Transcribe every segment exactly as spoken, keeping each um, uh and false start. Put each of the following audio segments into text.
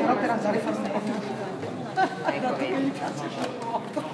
però per andare a fare un po'. Ecco, che gli piace poco.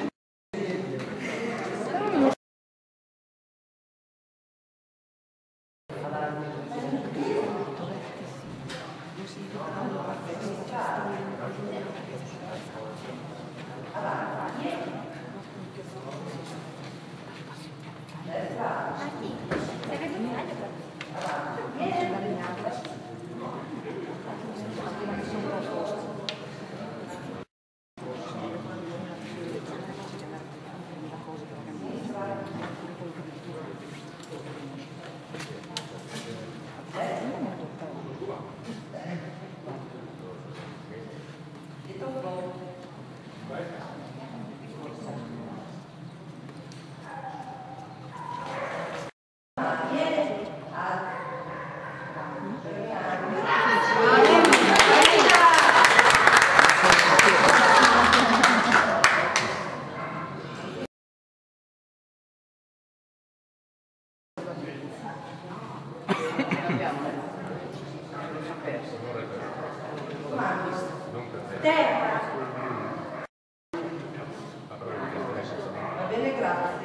Va bene, grazie.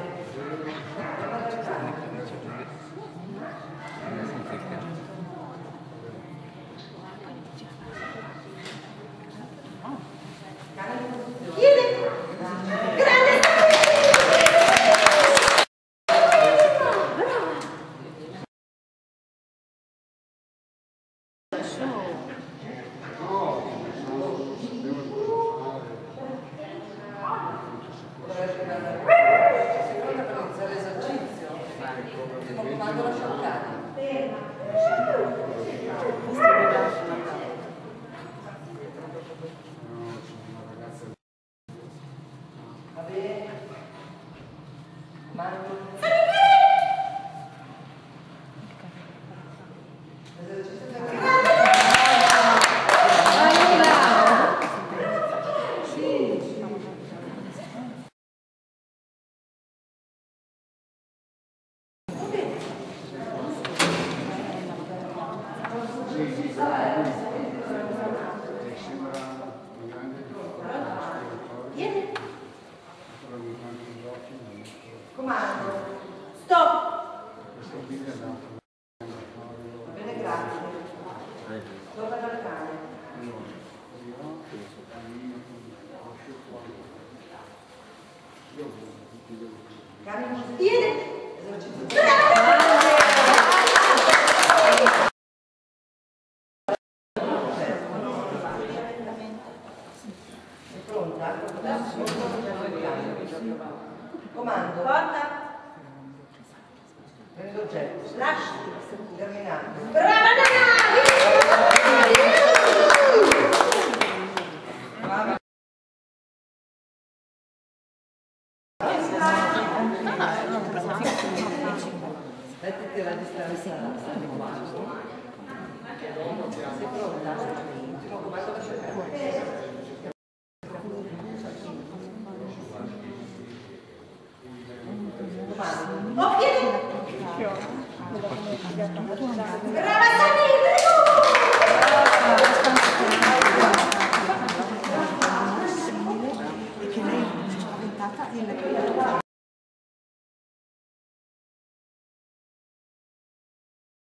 Comando. Stop. Bene, grazie. Torna dal cane. Cane vieni. Pronta? Comando. Porta. Prendo oggetto. Lasci. Terminato. Brava Nana! Mettiti la distanza. Sei pronta? Comando da cercare. Oh, vieni! Brava!